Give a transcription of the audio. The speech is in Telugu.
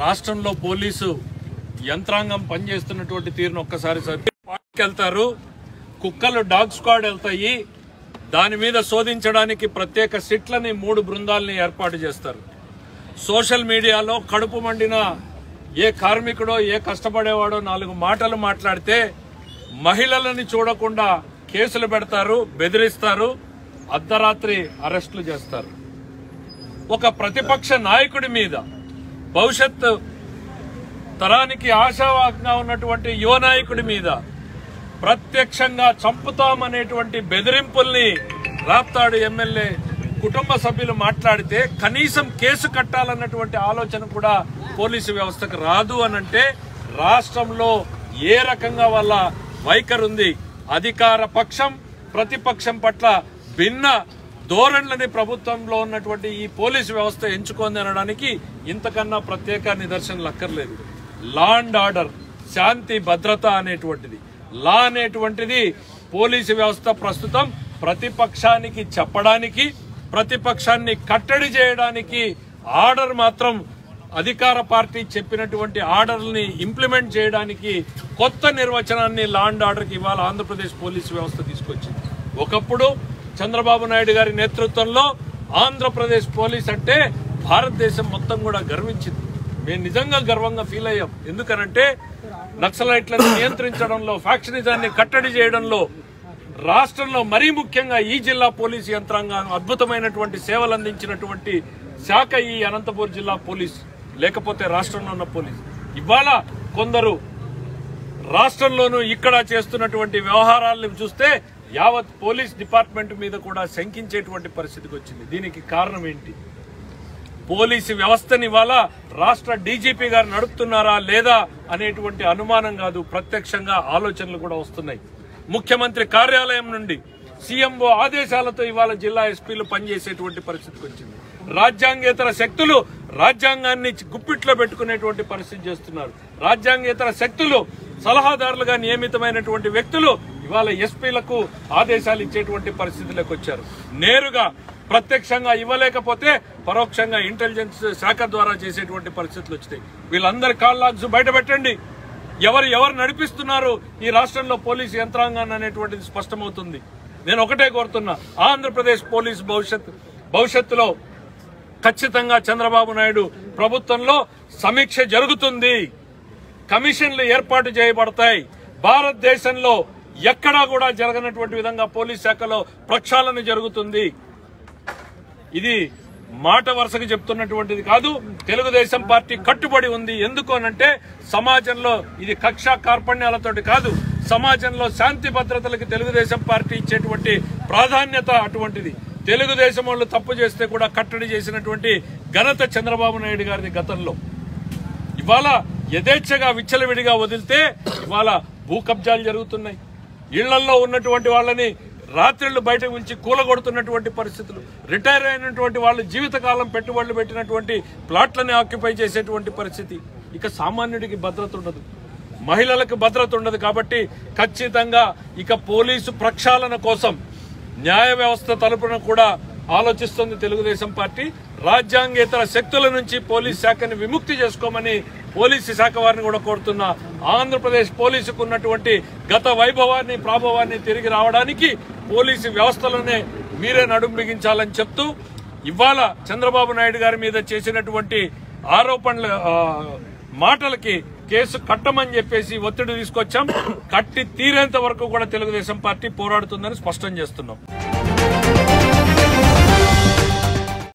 రాష్ట్రంలో పోలీసు యంత్రాంగం పనిచేస్తున్నటువంటి తీరును ఒక్కసారి వెళ్తారు. కుక్కలు డాగ్ స్క్వాడ్ వెళ్తాయి. దాని మీద శోధించడానికి ప్రత్యేక సిట్లని 3 బృందాలని ఏర్పాటు చేస్తారు. సోషల్ మీడియాలో కడుపు మండిన ఏ కార్మికుడో ఏ కష్టపడేవాడో 4 మాటలు మాట్లాడితే మహిళలని చూడకుండా కేసులు పెడతారు, బెదిరిస్తారు, అర్ధరాత్రి అరెస్టులు చేస్తారు. ఒక ప్రతిపక్ష నాయకుడి మీద, భవిష్యత్ తరానికి ఆశావాహంగా ఉన్నటువంటి యువ నాయకుడి మీద ప్రత్యక్షంగా చంపుతామనేటువంటి బెదిరింపుల్ని రాప్తాడు ఎమ్మెల్యే కుటుంబ సభ్యులు మాట్లాడితే కనీసం కేసు కట్టాలన్నటువంటి ఆలోచన కూడా పోలీసు వ్యవస్థకు రాదు అనంటే రాష్ట్రంలో ఏ రకంగా వాళ్ళ వైఖరి ఉంది. అధికార పక్షం ప్రతిపక్షం పట్ల భిన్న ధోరణులని ప్రభుత్వంలో ఉన్నటువంటి ఈ పోలీసు వ్యవస్థ ఎంచుకుంది అనడానికి ఇంతకన్నా ప్రత్యేక నిదర్శనలు అక్కర్లేదు. లా అండ్ ఆర్డర్, శాంతి భద్రత అనేటువంటిది, లా అనేటువంటిది పోలీసు వ్యవస్థ ప్రస్తుతం ప్రతిపక్షానికి చెప్పడానికి, ప్రతిపక్షాన్ని కట్టడి చేయడానికి ఆర్డర్ మాత్రం అధికార పార్టీ చెప్పినటువంటి ఆర్డర్ని ఇంప్లిమెంట్ చేయడానికి కొత్త నిర్వచనాన్ని లా అండ్ ఆర్డర్కి ఇవాళ ఆంధ్రప్రదేశ్ పోలీసు వ్యవస్థ తీసుకొచ్చింది. ఒకప్పుడు చంద్రబాబు నాయుడు గారి నేతృత్వంలో ఆంధ్రప్రదేశ్ పోలీస్ అంటే భారతదేశం మొత్తం కూడా గర్వించింది. మేము నిజంగా గర్వంగా ఫీల్ అయ్యాం. ఎందుకనంటే నక్సలైట్లను నియంత్రించడంలో, ఫ్యాక్షనిజాన్ని కట్టడి చేయడంలో రాష్ట్రంలో మరీ ముఖ్యంగా ఈ జిల్లా పోలీసు యంత్రాంగం అద్భుతమైనటువంటి సేవలు అందించినటువంటి శాఖ ఈ అనంతపురం జిల్లా పోలీస్, లేకపోతే రాష్ట్రంలో ఉన్న పోలీస్. ఇవాళ కొందరు రాష్ట్రంలోనూ ఇక్కడ చేస్తున్నటువంటి వ్యవహారాలను చూస్తే యావత్ పోలీస్ డిపార్ట్మెంట్ మీద కూడా శంకించేటువంటి పరిస్థితికి వచ్చింది. దీనికి కారణం ఏంటి? పోలీసు వ్యవస్థని ఇవాళ రాష్ట్ర డీజీపీ గారు నడుపుతున్నారా లేదా అనేటువంటి అనుమానం కాదు, ప్రత్యక్షంగా ఆలోచనలు కూడా వస్తున్నాయి. ముఖ్యమంత్రి కార్యాలయం నుండి సీఎంఓ ఆదేశాలతో ఇవాళ జిల్లా ఎస్పీలు పనిచేసేటువంటి పరిస్థితికి వచ్చింది. రాజ్యాంగేతర శక్తులు రాజ్యాంగాన్ని గుప్పిట్లో పెట్టుకునేటువంటి పరిస్థితి చేస్తున్నారు. రాజ్యాంగేతర శక్తులు సలహాదారులుగా నియమితమైనటువంటి వ్యక్తులు ఇవాళ ఎస్పీలకు ఆదేశాలు ఇచ్చేటువంటి పరిస్థితులకు వచ్చారు. నేరుగా ప్రత్యక్షంగా ఇవ్వలేకపోతే పరోక్షంగా ఇంటెలిజెన్స్ శాఖ ద్వారా చేసేటువంటి పరిస్థితులు వచ్చినాయి. వీళ్ళందరి కాల్ లాగ్స్ బయట పెట్టండి. ఎవరు నడిపిస్తున్నారు ఈ రాష్ట్రంలో పోలీసు యంత్రాంగాన్ని అనేటువంటిది స్పష్టమవుతుంది. నేను ఒకటే కోరుతున్నా, ఆంధ్రప్రదేశ్ పోలీసు భవిష్యత్తులో ఖచ్చితంగా చంద్రబాబు నాయుడు ప్రభుత్వంలో సమీక్ష జరుగుతుంది, కమిషన్లు ఏర్పాటు చేయబడతాయి. భారతదేశంలో ఎక్కడా కూడా జరగనటువంటి విధంగా పోలీస్ శాఖలో ప్రక్షాళన జరుగుతుంది. ఇది మాట వరుసగా చెప్తున్నటువంటిది కాదు. తెలుగుదేశం పార్టీ కట్టుబడి ఉంది. ఎందుకు అనంటే సమాజంలో ఇది కక్ష కార్పణ్యాలతోటి కాదు, సమాజంలో శాంతి భద్రతలకు తెలుగుదేశం పార్టీ ఇచ్చేటువంటి ప్రాధాన్యత అటువంటిది. తెలుగుదేశం వాళ్ళు తప్పు చేస్తే కూడా కట్టడి చేసినటువంటి ఘనత చంద్రబాబు నాయుడు గారిది గతంలో. ఇవాళ యథేచ్ఛగా విచ్చలవిడిగా వదిలితే ఇవాళ భూ కబ్జాలు జరుగుతున్నాయి. ఇళ్లలో ఉన్నటువంటి వాళ్ళని రాత్రిళ్లు బయటకు పిలిచి కూలగొడుతున్నటువంటి పరిస్థితులు, రిటైర్ అయినటువంటి వాళ్ళు జీవితకాలం పెట్టుబడులు పెట్టినటువంటి ప్లాట్లని ఆక్యుపై చేసేటువంటి పరిస్థితి. ఇక సామాన్యుడికి భద్రత ఉండదు, మహిళలకు భద్రత ఉండదు. కాబట్టి ఖచ్చితంగా ఇక పోలీసు ప్రక్షాళన కోసం న్యాయ వ్యవస్థ తరపున కూడా ఆలోచిస్తుంది తెలుగుదేశం పార్టీ. రాజ్యాంగేతర శక్తుల నుంచి పోలీస్ శాఖని విముక్తి చేసుకోమని పోలీసు శాఖ వారిని కూడా కోరుతున్నా. ఆంధ్రప్రదేశ్ పోలీసుకు ఉన్నటువంటి గత వైభవాన్ని ప్రాభవాన్ని తిరిగి రావడానికి పోలీసు వ్యవస్థలోనే మీరే నడుం బిగించాలని చెప్తూ, ఇవాళ చంద్రబాబు నాయుడు గారి మీద చేసినటువంటి ఆరోపణల మాటలకి కేసు కట్టమని చెప్పేసి ఒత్తిడి తీసుకొచ్చాం. కట్టి తీరేంత వరకు కూడా తెలుగుదేశం పార్టీ పోరాడుతుందని స్పష్టం చేస్తున్నాం.